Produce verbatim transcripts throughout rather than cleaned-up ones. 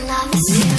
loves you.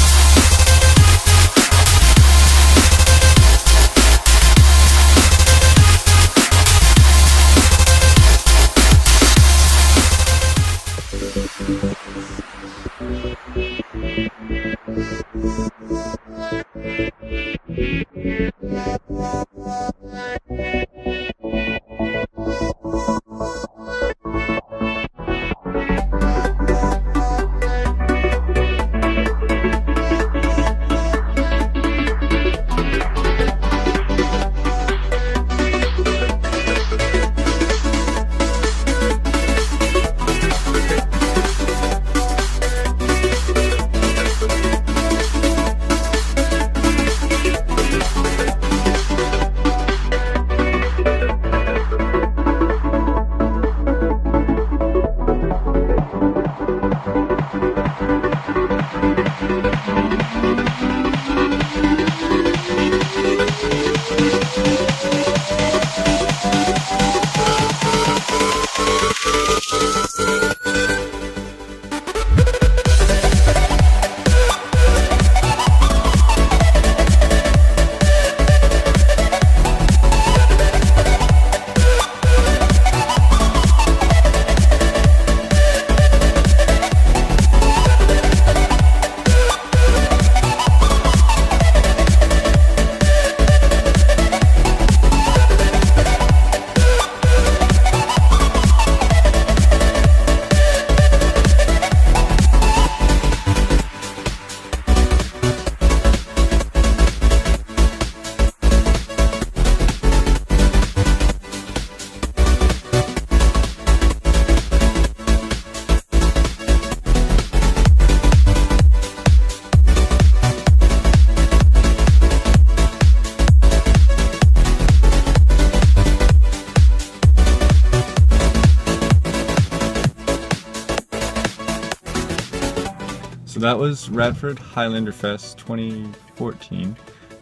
So that was Radford Highlander Fest twenty fourteen,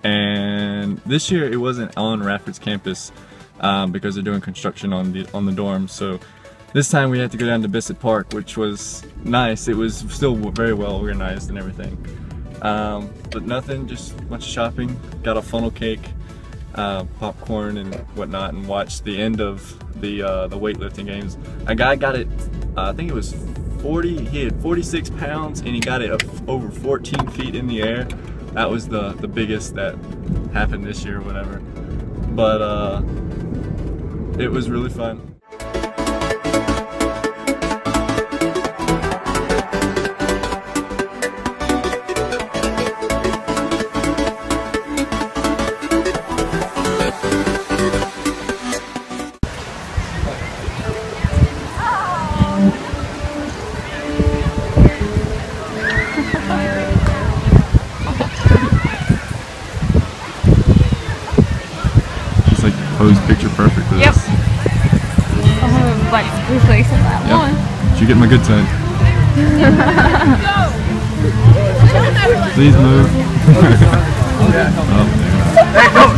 and this year it wasn't on Radford's campus um, because they're doing construction on the on the dorms. So this time we had to go down to Bissett Park, which was nice. It was still very well organized and everything, um, but nothing, just a bunch of shopping. Got a funnel cake, uh, popcorn and whatnot, and watched the end of the uh, the weightlifting games. A guy got it, uh, I think it was forty, he had forty-six pounds and he got it up over fourteen feet in the air. That was the, the biggest that happened this year or whatever. But uh, it was really fun. Posed picture perfect for this. Yep. Oh, like replace that yep. one. Did you get my good side? Please move. Oh, there.